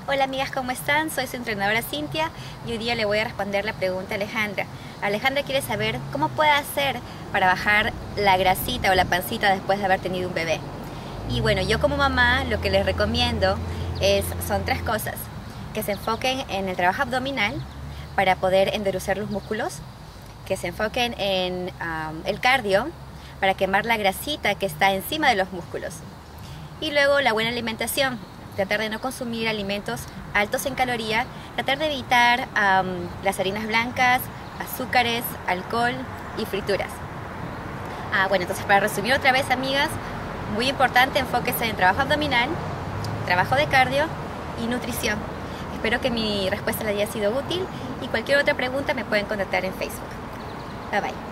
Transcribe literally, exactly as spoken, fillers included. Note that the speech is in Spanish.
Hola amigas, ¿cómo están? Soy su entrenadora Cintia y hoy día le voy a responder la pregunta a Alejandra. Alejandra quiere saber cómo puede hacer para bajar la grasita o la pancita después de haber tenido un bebé. Y bueno, yo como mamá lo que les recomiendo es, son tres cosas. Que se enfoquen en el trabajo abdominal para poder endurecer los músculos, que se enfoquen en um, el cardio para quemar la grasita que está encima de los músculos. Y luego la buena alimentación. Tratar de no consumir alimentos altos en caloría, tratar de evitar um, las harinas blancas, azúcares, alcohol y frituras. Ah, bueno, entonces para resumir otra vez, amigas, muy importante, enfóquese en trabajo abdominal, trabajo de cardio y nutrición. Espero que mi respuesta les haya sido útil y cualquier otra pregunta me pueden contactar en Facebook. Bye bye.